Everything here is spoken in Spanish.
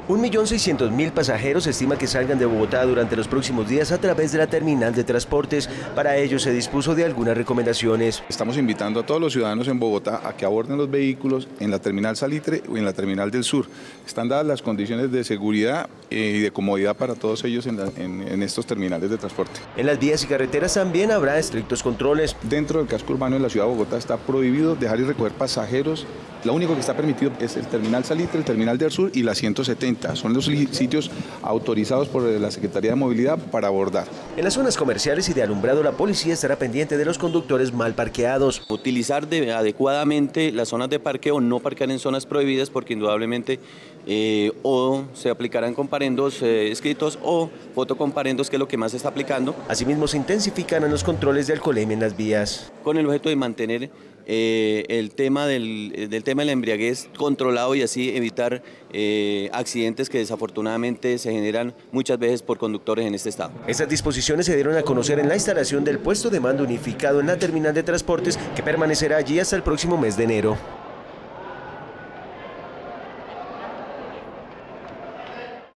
1.600.000 pasajeros se estima que salgan de Bogotá durante los próximos días a través de la terminal de transportes. Para ello se dispuso de algunas recomendaciones. Estamos invitando a todos los ciudadanos en Bogotá a que aborden los vehículos en la terminal Salitre o en la terminal del Sur. Están dadas las condiciones de seguridad y de comodidad para todos ellos en estos terminales de transporte. En las vías y carreteras también habrá estrictos controles. Dentro del casco urbano de la ciudad de Bogotá está prohibido dejar y recoger pasajeros. Lo único que está permitido es el terminal Salitre, el terminal del Sur y la 170. Son los sitios autorizados por la Secretaría de Movilidad para abordar. En las zonas comerciales y de alumbrado, la policía estará pendiente de los conductores mal parqueados. Utilizar adecuadamente las zonas de parqueo, no parquear en zonas prohibidas, porque indudablemente o se aplicarán comparendos escritos o fotocomparendos, que es lo que más se está aplicando. Asimismo, se intensificarán los controles de alcoholemia en las vías. Con el objeto de mantener el tema de la embriaguez controlado y así evitar accidentes que desafortunadamente se generan muchas veces por conductores en este estado. Estas disposiciones se dieron a conocer en la instalación del puesto de mando unificado en la terminal de transportes, que permanecerá allí hasta el próximo mes de enero.